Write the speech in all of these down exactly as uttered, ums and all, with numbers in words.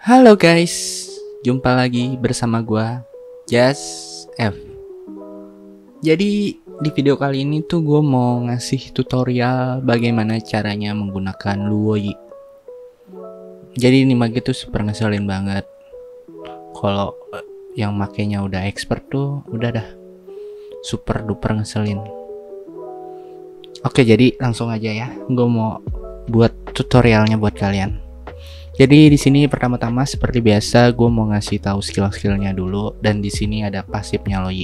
Halo guys, jumpa lagi bersama gua Just F. Jadi di video kali ini tuh gue mau ngasih tutorial bagaimana caranya menggunakan Luoyi. Jadi ini mage tuh super ngeselin banget. Kalau yang makainya udah expert tuh udah dah super duper ngeselin. Oke, jadi langsung aja ya. Gue mau buat tutorialnya buat kalian. Jadi di sini pertama-tama seperti biasa gue mau ngasih tahu skill-skillnya dulu, dan di sini ada pasifnya Luoyi.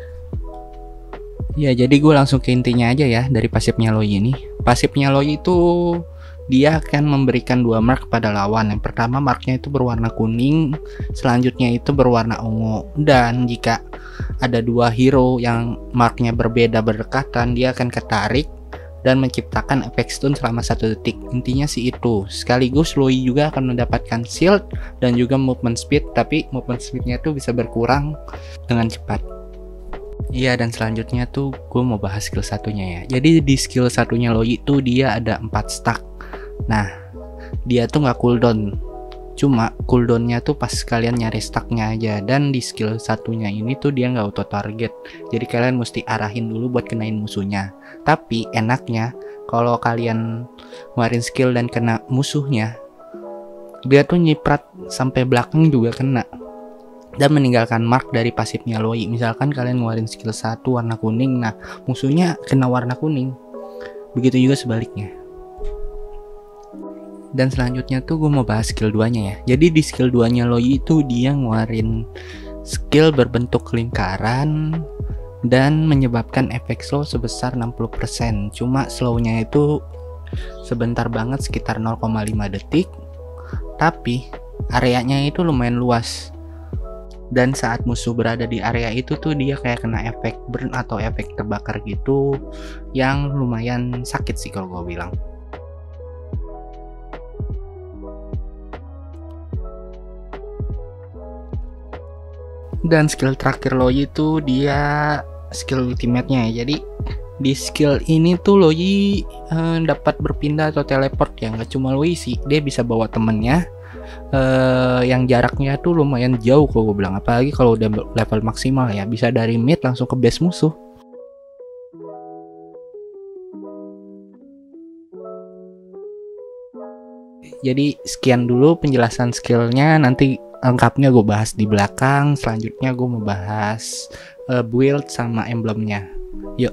Ya, jadi gue langsung ke intinya aja ya dari pasifnya Luoyi ini. Pasifnya Luoyi itu dia akan memberikan dua mark pada lawan. Yang pertama marknya itu berwarna kuning, selanjutnya itu berwarna ungu. Dan jika ada dua hero yang marknya berbeda berdekatan, dia akan ketarik dan menciptakan efek stun selama satu detik. Intinya sih itu. Sekaligus Luoyi juga akan mendapatkan shield dan juga movement speed, tapi movement speednya tuh bisa berkurang dengan cepat. Iya, dan selanjutnya tuh gue mau bahas skill satunya ya. Jadi di skill satunya Luoyi tuh dia ada empat stack. Nah, dia tuh nggak cooldown. Cuma cooldownnya tuh pas kalian nyari stacknya aja. Dan di skill satunya ini tuh dia nggak auto target. Jadi kalian mesti arahin dulu buat kenain musuhnya. Tapi enaknya kalau kalian ngeluarin skill dan kena musuhnya, dia tuh nyiprat sampai belakang juga kena dan meninggalkan mark dari pasifnya Luoyi. Misalkan kalian ngeluarin skill satu warna kuning, nah musuhnya kena warna kuning. Begitu juga sebaliknya. Dan selanjutnya tuh gue mau bahas skill dua nya ya. Jadi di skill dua nya Luoyi itu dia ngeluarin skill berbentuk lingkaran dan menyebabkan efek slow sebesar enam puluh persen. Cuma slownya itu sebentar banget, sekitar nol koma lima detik. Tapi areanya itu lumayan luas. Dan saat musuh berada di area itu tuh dia kayak kena efek burn atau efek terbakar gitu, yang lumayan sakit sih kalau gue bilang. Dan skill terakhir Luoyi itu dia skill ultimate-nya ya. Jadi di skill ini tuh Luoyi eh, dapat berpindah atau teleport ya. Nggak cuma Luoyi sih, dia bisa bawa temennya eh, yang jaraknya tuh lumayan jauh kalau gue bilang. Apalagi kalau udah level maksimal ya, bisa dari mid langsung ke base musuh. Jadi sekian dulu penjelasan skillnya, nanti lengkapnya gue bahas di belakang. Selanjutnya gue mau bahas uh, build sama emblemnya. Yuk.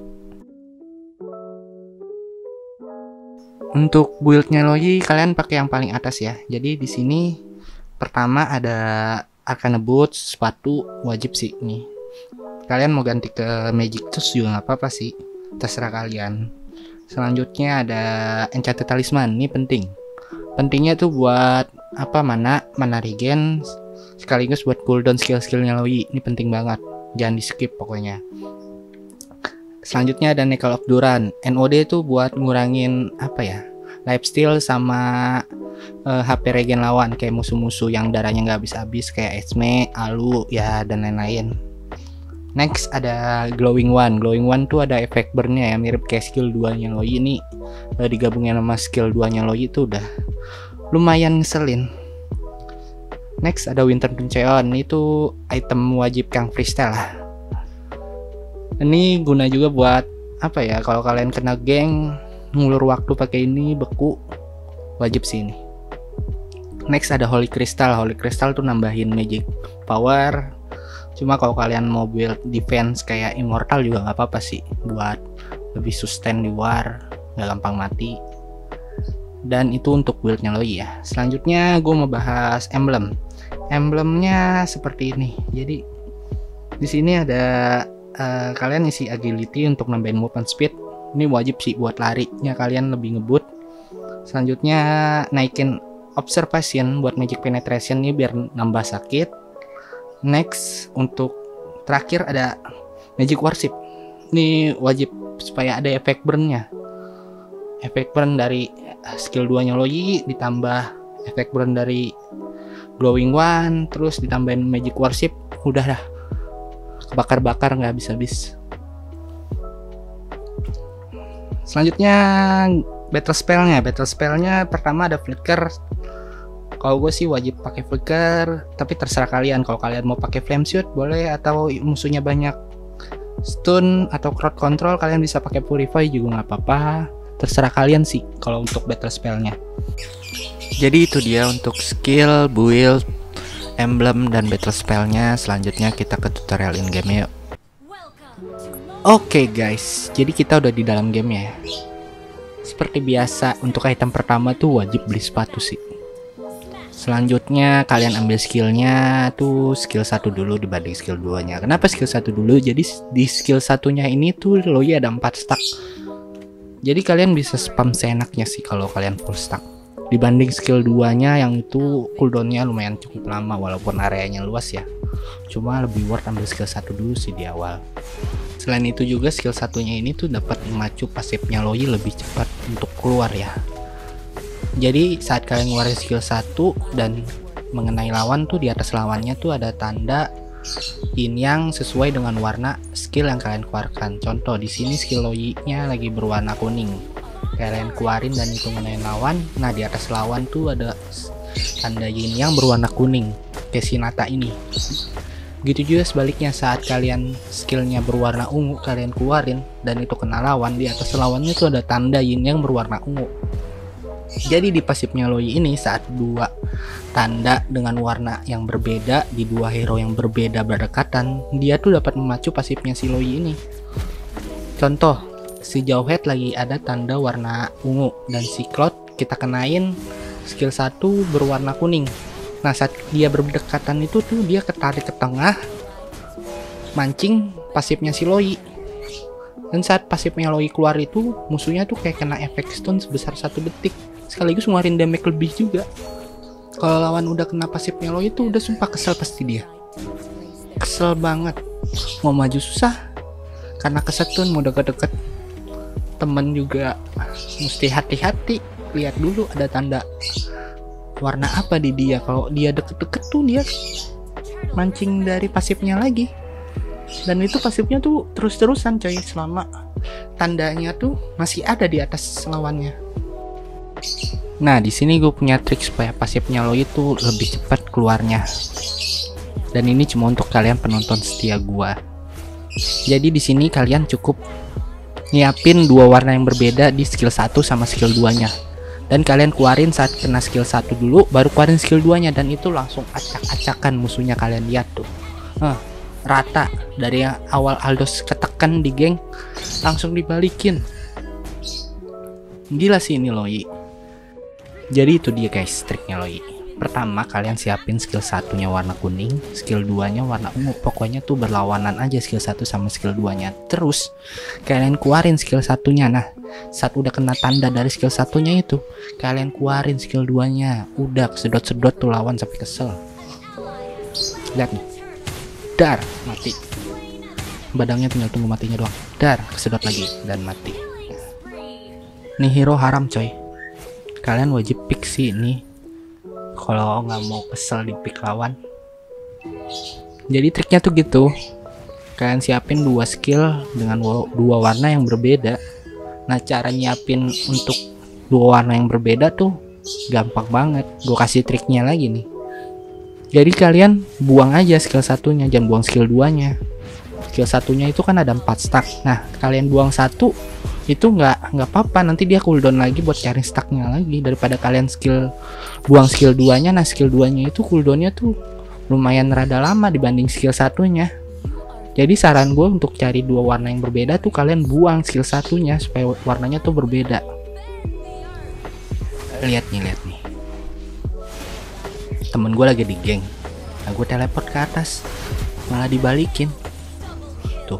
Untuk buildnya Luoyi kalian pakai yang paling atas ya. Jadi di sini pertama ada Arcane Boots, sepatu wajib sih nih. Kalian mau ganti ke Magic Tools juga nggak apa-apa sih, terserah kalian. Selanjutnya ada Enchanted Talisman, ini penting. Pentingnya tuh buat apa, mana mana regen, sekaligus buat cooldown skill-skillnya Luoyi. Ini penting banget, jangan di skip pokoknya. Selanjutnya ada Nickel of Duran. N O D tuh buat ngurangin apa ya, lifesteal sama uh, H P regen lawan, kayak musuh-musuh yang darahnya nggak habis-habis kayak Esme, Alu ya, dan lain-lain. Next ada Glowing One. Glowing One tuh ada efek burnnya ya, mirip kayak skill dua nya Luoyi. Ini uh, digabungin sama skill dua nya Luoyi tuh udah lumayan ngeselin. Next ada Winter Puncheon. Itu item wajib Kang Freestyle lah. Ini guna juga buat apa ya, kalau kalian kena geng ngulur waktu pakai ini beku, wajib sih ini. Next ada Holy Crystal. Holy Crystal tuh nambahin magic power. Cuma kalau kalian mau build defense kayak Immortal juga nggak apa-apa sih, buat lebih sustain di war, nggak gampang mati. Dan itu untuk buildnya Luoyi ya. Selanjutnya gue mau bahas emblem. Emblemnya seperti ini. Jadi di sini ada uh, kalian isi agility untuk nambahin movement speed. Ini wajib sih buat larinya kalian lebih ngebut. Selanjutnya naikin observation buat magic penetration nih biar nambah sakit. Next untuk terakhir ada magic worship. Ini wajib supaya ada efek burnnya. Efek burn dari skill dua nya Luoyi ditambah efek burn dari Glowing One, terus ditambahin magic worship, udah dah kebakar-bakar nggak habis-habis. Selanjutnya battle spellnya. Battle spellnya pertama ada flicker Kalau gue sih wajib pakai flicker, tapi terserah kalian. Kalau kalian mau pakai flame shoot boleh, atau musuhnya banyak stun atau crowd control kalian bisa pakai purify juga nggak apa-apa. Terserah kalian sih kalau untuk battle spellnya. Jadi itu dia untuk skill, build, emblem, dan battle spellnya. Selanjutnya kita ke tutorial in game yuk. Oke okay guys, jadi kita udah di dalam game ya. Seperti biasa untuk item pertama tuh wajib beli sepatu sih. Selanjutnya kalian ambil skillnya tuh skill satu dulu dibanding skill duanya. Kenapa skill satu dulu? Jadi di skill satunya ini tuh Loi ada empat stack. Jadi kalian bisa spam seenaknya sih kalau kalian full stack. Dibanding skill duanya yang itu cooldownnya lumayan cukup lama walaupun areanya luas ya. Cuma lebih worth ambil skill satu dulu sih di awal. Selain itu juga skill satunya ini tuh dapat memacu pasifnya Loi lebih cepat untuk keluar ya. Jadi saat kalian ngeluarin skill satu dan mengenai lawan tuh di atas lawannya tuh ada tanda yin yang sesuai dengan warna skill yang kalian keluarkan. Contoh di sini skill Loi-nya lagi berwarna kuning. Kalian keluarin dan itu mengenai lawan. Nah di atas lawan tuh ada tanda yin yang berwarna kuning kayak si Nata ini. Gitu juga sebaliknya saat kalian skillnya berwarna ungu kalian keluarin dan itu kena lawan, di atas lawannya tuh ada tanda yin yang berwarna ungu. Jadi di pasifnya Loi ini saat dua tanda dengan warna yang berbeda di dua hero yang berbeda berdekatan, dia tuh dapat memacu pasifnya si Loi ini. Contoh, si Jauhead lagi ada tanda warna ungu dan si Cloud kita kenain skill satu berwarna kuning. Nah saat dia berdekatan itu tuh dia ketarik ke tengah mancing pasifnya si Loi. Dan saat pasifnya Loi keluar itu musuhnya tuh kayak kena efek stun sebesar satu detik. Sekaligus ngeluarin damage lebih juga. Kalau lawan udah kena pasifnya Loi itu udah sumpah kesel pasti dia. Kesel banget. Mau maju susah karena kesetun, mau deket-deket temen juga mesti hati-hati. Lihat dulu ada tanda warna apa di dia. Kalau dia deket-deket tuh dia mancing dari pasifnya lagi. Dan itu pasifnya tuh terus-terusan coy selama tandanya tuh masih ada di atas lawannya. Nah di sini gue punya trik supaya pasifnya Loi itu lebih cepat keluarnya. Dan ini cuma untuk kalian penonton setia gue. Jadi di sini kalian cukup nyiapin dua warna yang berbeda di skill satu sama skill duanya. Dan kalian keluarin saat kena skill satu dulu, baru keluarin skill duanya, dan itu langsung acak-acakan musuhnya. Kalian lihat tuh. Huh, rata dari yang awal Aldos ketekan di geng langsung dibalikin. Gila sih ini Loi. Jadi itu dia guys triknya Loi. Pertama kalian siapin skill satunya warna kuning, skill duanya warna ungu. Pokoknya tuh berlawanan aja skill satu sama skill duanya. Terus kalian keluarin skill satunya. Nah saat udah kena tanda dari skill satunya itu, kalian keluarin skill duanya. Udah sedot-sedot tuh lawan sampai kesel. Lihat nih, dar, mati. Badangnya tinggal tunggu matinya doang. Dar, kesedot lagi dan mati. Nih hero haram coy. Kalian wajib pick sih ini kalau nggak mau kesel di pick lawan. Jadi triknya tuh gitu. Kalian siapin dua skill dengan dua warna yang berbeda. Nah cara nyiapin untuk dua warna yang berbeda tuh gampang banget. Gue kasih triknya lagi nih. Jadi kalian buang aja skill satunya, jangan buang skill duanya. Skill satunya itu kan ada empat stack. Nah kalian buang satu itu nggak nggak apa-apa, nanti dia cooldown lagi buat cari stacknya lagi, daripada kalian skill buang skill duanya. Nah skill duanya itu cooldownnya tuh lumayan rada lama dibanding skill satunya. Jadi saran gue untuk cari dua warna yang berbeda tuh kalian buang skill satunya supaya warnanya tuh berbeda. Lihat nih, lihat nih, temen gue lagi di geng. Nah gue teleport ke atas malah dibalikin tuh.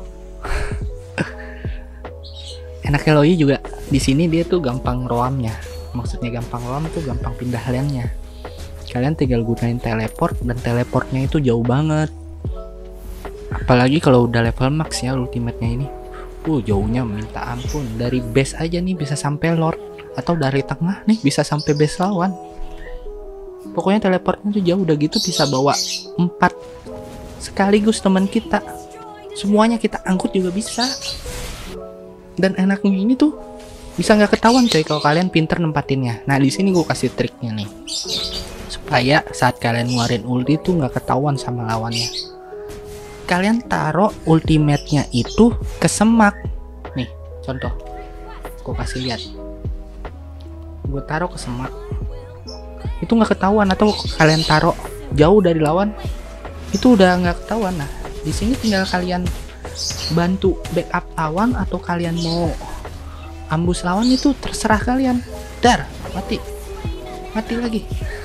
Enaknya Loi juga di sini dia tuh gampang roamnya. Maksudnya gampang roam tuh gampang pindah lane-nya. Kalian tinggal gunain teleport dan teleportnya itu jauh banget. Apalagi kalau udah level max ya ultimate-nya ini. Uh jauhnya minta ampun. Dari base aja nih bisa sampai lord, atau dari tengah nih bisa sampai base lawan. Pokoknya teleportnya tuh jauh, udah gitu bisa bawa empat sekaligus teman kita. Semuanya kita angkut juga bisa. Dan enaknya ini tuh bisa nggak ketahuan coy kalau kalian pinter nempatinnya. Nah di sini gue kasih triknya nih supaya saat kalian ngeluarin ulti tuh nggak ketahuan sama lawannya. Kalian taruh ultimate-nya itu ke semak. Nih, contoh. Gue kasih lihat. Gue taruh ke semak. Itu nggak ketahuan, atau kalian taruh jauh dari lawan. Itu udah nggak ketahuan. Nah, di sini tinggal kalian bantu backup lawan atau kalian mau ambus lawan, itu terserah kalian. Dar, mati. Mati lagi.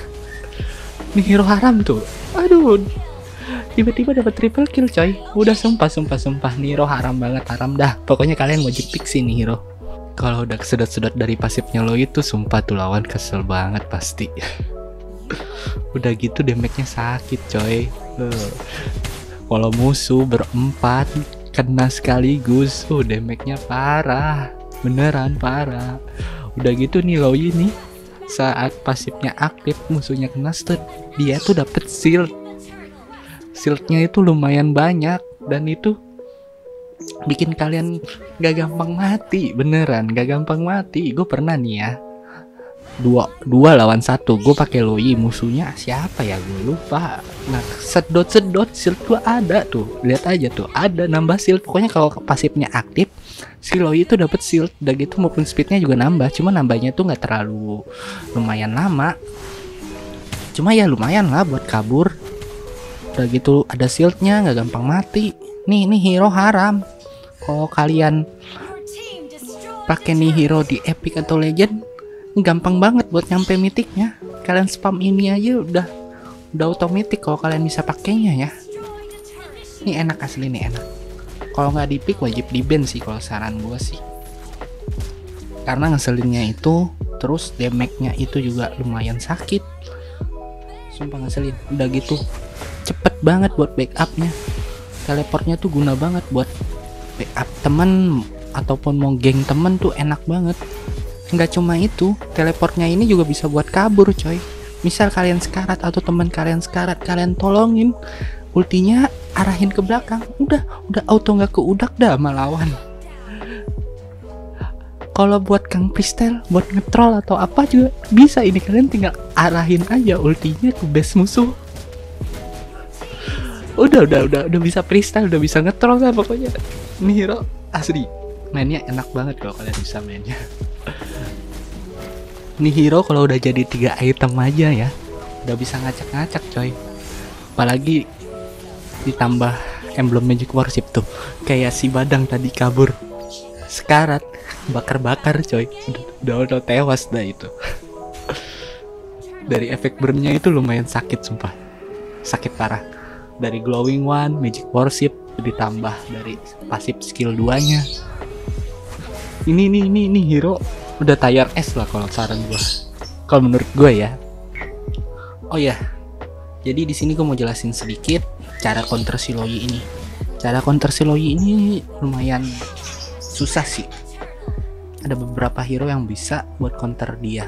Nih hero haram tuh. Aduh. Tiba-tiba dapat triple kill coy. Udah sumpah sumpah sumpah nih hero haram banget, haram dah. Pokoknya kalian wajib pick sih nih hero. Kalau udah kesedot-sedot dari pasifnya lo itu, sumpah tuh lawan kesel banget pasti. Udah gitu damage-nya sakit coy. Uh. Kalau musuh berempat kena sekaligus, uh damage-nya parah. Beneran parah. Udah gitu nih lo ini saat pasifnya aktif musuhnya kena stun, dia tuh dapet shield. Shieldnya itu lumayan banyak dan itu bikin kalian gak gampang mati, beneran gak gampang mati. Gue pernah nih ya, dua dua lawan satu, gue pakai Loi, musuhnya siapa ya gue lupa. Nah sedot sedot shield gue ada tuh, lihat aja tuh ada nambah shield. Pokoknya kalau pasifnya aktif si Loi itu dapat shield, udah gitu maupun speednya juga nambah. Cuma nambahnya tuh nggak terlalu lumayan lama, cuma ya lumayan lah buat kabur. Udah gitu ada shieldnya, nggak gampang mati. Nih nih hero haram. Kalau kalian pakai nih hero di epic atau legend, gampang banget buat nyampe mitiknya. Kalian spam ini aja udah udah otomatis kalau kalian bisa pakainya ya. Ini enak asli nih, enak. Kalau nggak di pick wajib di ban sih kalau saran gue sih. Karena ngeselinnya itu, terus damage-nya itu juga lumayan sakit. Sumpah ngeselin. Udah gitu cepet banget buat backupnya. Teleportnya tuh guna banget buat backup temen ataupun mau geng temen tuh enak banget. Nggak cuma itu, teleportnya ini juga bisa buat kabur coy. Misal kalian sekarat atau teman kalian sekarat, kalian tolongin, ultinya arahin ke belakang, udah udah auto nggak keudak dah sama lawan. Kalau buat Kang Freestyle, buat ngetrol atau apa juga bisa ini, kalian tinggal arahin aja ultinya ke base musuh. Udah udah udah udah bisa freestyle, udah bisa ngetrol lah pokoknya. Ini hero asli mainnya enak banget kalau kalian bisa mainnya. Ini hero kalau udah jadi tiga item aja ya, udah bisa ngacak-ngacak coy. Apalagi ditambah emblem Magic Worship tuh, kayak si Badang tadi kabur, sekarat, bakar-bakar coy, udah, udah udah tewas dah itu. Dari efek burnnya itu lumayan sakit sumpah, sakit parah. Dari glowing one, Magic Worship, ditambah dari pasif skill duanya. Ini ini ini ini hero udah tier S lah kalau saran gue, kalau menurut gue ya. Oh ya, jadi di sini gue mau jelasin sedikit cara counter si Loi ini. Cara counter si Loi ini lumayan susah sih. Ada beberapa hero yang bisa buat counter dia.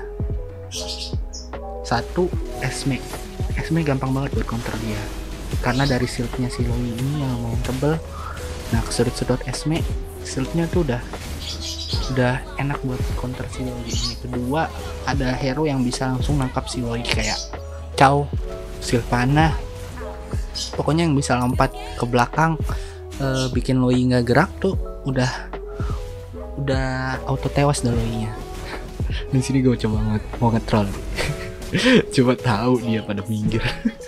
Satu, Esme. Esme gampang banget buat counter dia, karena dari shieldnya si Loi ini yang lumayan tebel. Nah kesedot-sedot Esme, shieldnya tuh udah udah enak buat counter si Loi ini. Kedua, ada hero yang bisa langsung nangkap si Loi kayak Chow, Sylvana, pokoknya yang bisa lompat ke belakang, e, bikin Loi nggak gerak tuh udah udah auto tewas dah Loi-nya. Di sini gue coba mau, mau nge-troll. Coba tahu dia pada minggir.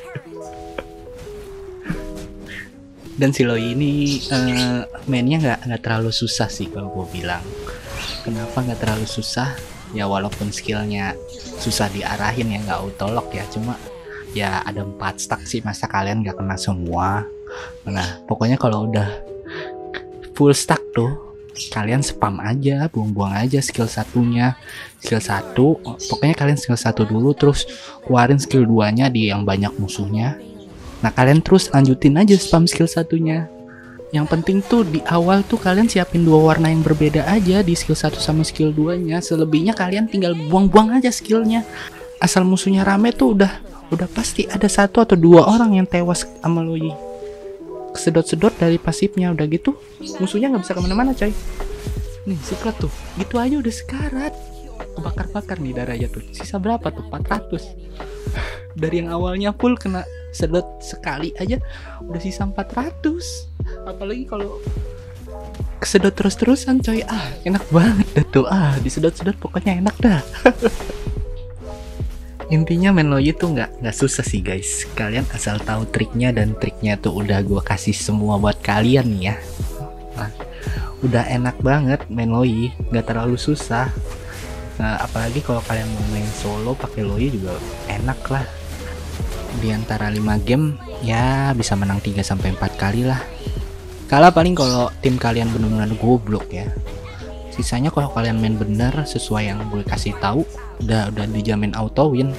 Dan si Loi ini uh, mainnya nggak nggak terlalu susah sih kalau gue bilang. Kenapa nggak terlalu susah? Ya walaupun skillnya susah diarahin ya, nggak autolock ya, cuma ya ada empat stack sih, masa kalian nggak kena semua. Nah pokoknya kalau udah full stack tuh, kalian spam aja, buang-buang aja skill satunya. Skill satu, pokoknya kalian skill satu dulu, terus keluarin skill duanya di yang banyak musuhnya. Nah kalian terus lanjutin aja spam skill satunya. Yang penting tuh di awal tuh kalian siapin dua warna yang berbeda aja di skill satu sama skill duanya. Selebihnya kalian tinggal buang-buang aja skillnya. Asal musuhnya rame tuh udah udah pasti ada satu atau dua orang yang tewas sama Loi. Kesedot-sedot dari pasifnya, udah gitu musuhnya nggak bisa kemana-mana coy. Nih secret tuh, gitu aja udah sekarat. Kebakar-bakar nih darahnya tuh. Sisa berapa tuh? empat ratus. Dari yang awalnya full kena sedot sekali aja udah sisa empat ratus. Apalagi kalau kesedot terus-terusan coy. Ah, enak banget dah tuh. Ah, disedot-sedot pokoknya enak dah. Intinya main Loi itu nggak nggak susah sih guys. Kalian asal tahu triknya, dan triknya tuh udah gue kasih semua buat kalian nih ya. Nah, udah enak banget main Loi, nggak terlalu susah. Nah, apalagi kalau kalian mau main solo pakai Loi juga enak lah. Di antara lima game ya bisa menang tiga sampai empat kali lah. Kalah paling kalau tim kalian benar-benar goblok ya. Sisanya kalau kalian main bener sesuai yang gue kasih tahu, udah udah dijamin auto win.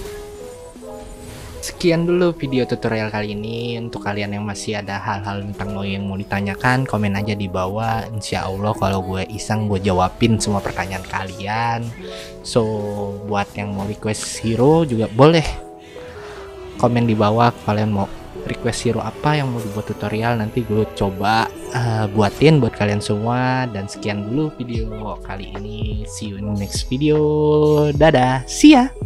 Sekian dulu video tutorial kali ini. Untuk kalian yang masih ada hal-hal tentang Loi yang mau ditanyakan, komen aja di bawah. Insya Allah kalau gue iseng gue jawabin semua pertanyaan kalian. So buat yang mau request hero juga boleh komen di bawah. Kalian mau request hero apa yang mau dibuat tutorial, nanti gue coba uh, buatin buat kalian semua. Dan sekian dulu video kali ini. See you in next video. Dadah, see ya.